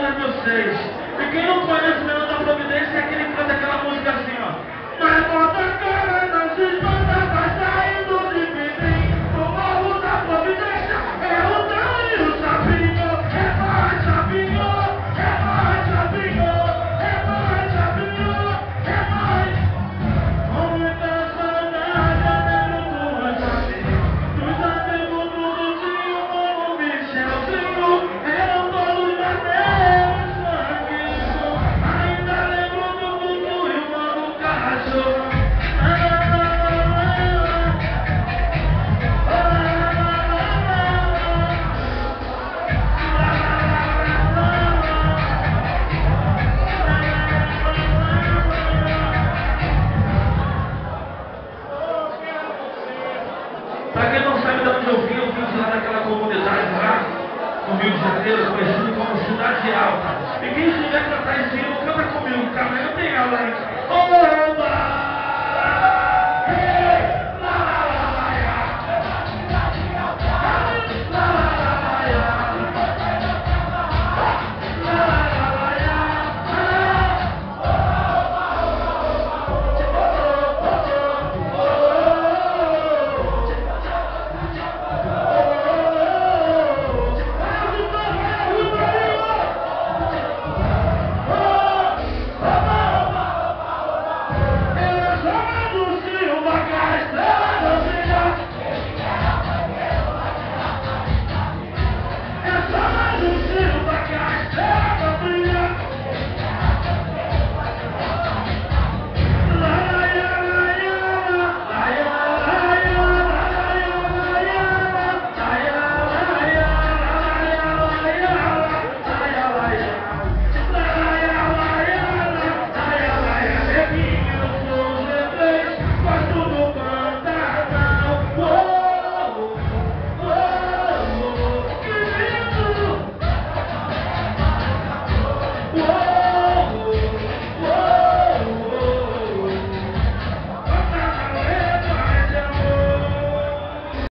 para vocês. E quem não conhece o Menor da Providência é aquele que canta aquela música assim, ó. Mas bota a cara, não se espanta, vai saindo de Pirim. O Morro da Providência é o Dan e o Sabinho. É mais Sabinho, é mais Sabinho, é mais Sabinho, é mais. Com muita saudade, amigo do Sabinho. Dos amigos do Luzinho, como Michelzinho. Eram todos maneiros, sanguinhos. Ainda lembro do Dudu e o Mano Cachorro. Pra quem não sabe de onde eu vim de lá daquela comunidade lá, no Rio de Janeiro, conhecido como Cidade Alta. E quem estiver cantar esse hino, canta comigo, cara, eu tenho aula aí. Oba!